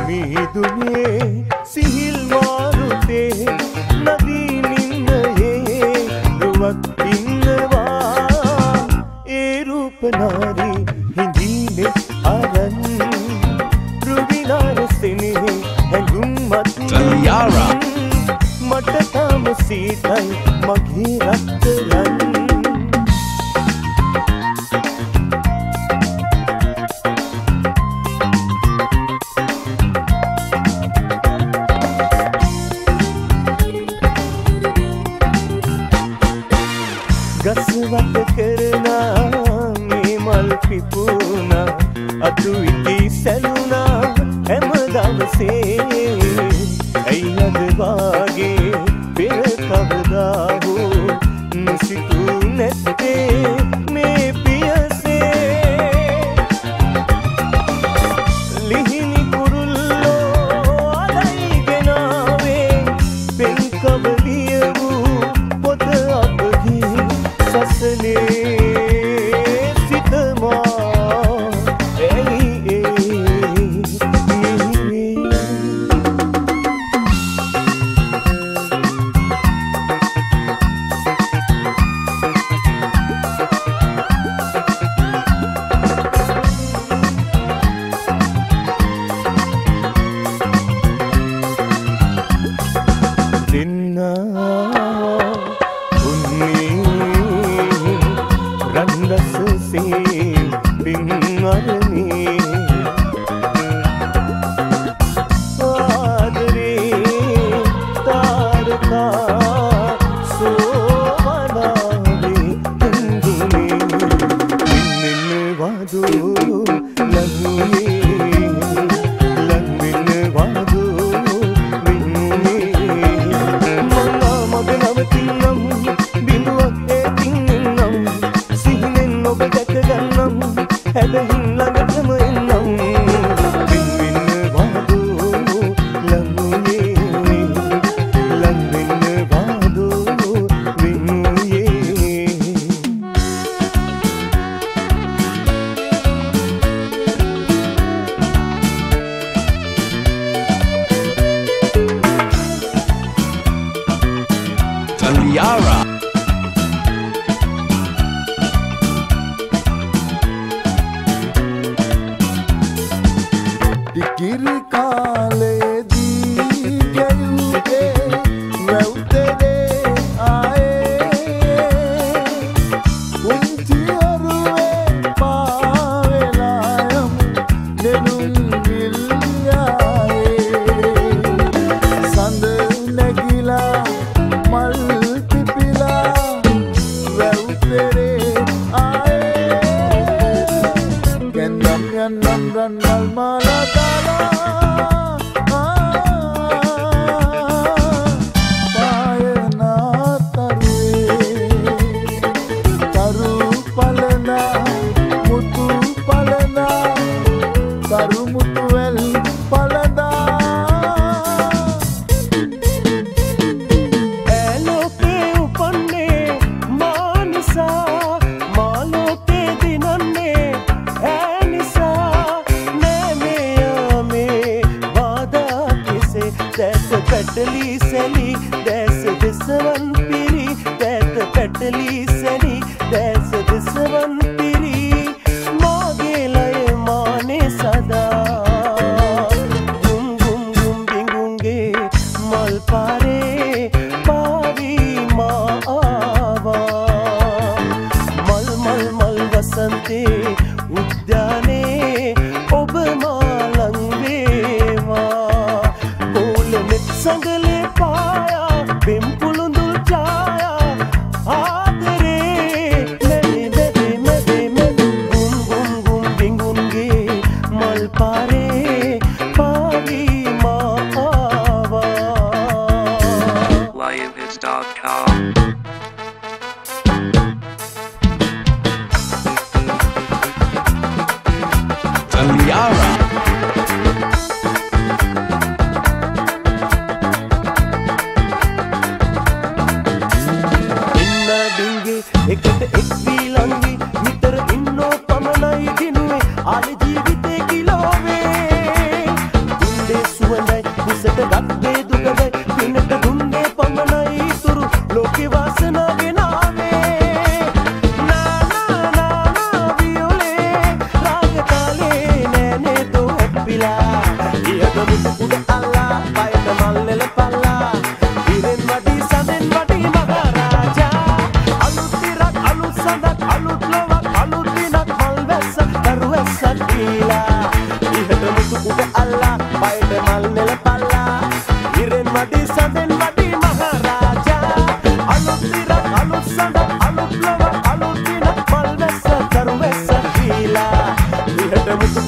මීදුනේ සිහිල් මාරුතේ නදී නින්නයේ රුවක් ඉන්නවා ඒ රූප නාරි හිඳීනේ අරන් රුවිනාර සිනේ හැඟුම් මත් Taliara මට තාම සීතයි මගේ රත්තරන් ගස්වත කරනා මේ මල් පිපුණා අතු ඉති සැලුණා හැම දවසේ ඇයි අද වාගේ පෙර කවදා හෝ නොසිතූ නැත්තේ මේ පියසේ ලිහිණි කුරුල්ලෝ අලයි ගෙනාවේ පෙන් කවලිය වූ පොත අපගේ සසලේ සිතමා Taliara ඉකිරි කාලයේදී ගැයුවේ වැව්තරේ ආයේ උන්ති අරුවේ පාවෙලා යමු දෙනුම් විල්යායේ සඳ නැගිලා මල් පිපිලා වැව්තරේ ආයේ ගෙන්දම් යන්නම් රන්වල් මාලා Petali seli, there's this one piri. That petali seli, there's this one piri. Magelay mane sada, gum gum gum bingunge mal pare pavi ma ava. Mal mal mal vasante udyane obma langveva. संगले पाया बिम पुलुंदुल जाया आदरे मेरे मेरे मेरे मेरे गुम गुम गुम बिंगुंगे मल पारे पावी मावा Lionbits.com Taliara එකට එක් වී ලංවි නිතර ඉන්නෝ පමණයි දිනුවේ ආලි ජීවිතේ කිලෝවේ උන්දේ අලුත් ලොවක් අලුත් දිනක් මල් වැස්ස දරුවැස්සක් දීලා ඉහට මුතු කුඩ අල්ලා පයට මල් නෙලපල්ලා ඉරෙන් මඩි සඳෙන් මඩි මහරජා අලුත් දිනක් අලුත් සඳක් අලුත් ලොවක් අලුත් දිනක් මල් වැස්ස දරුවැස්සක් දීලා ඉහට මුතු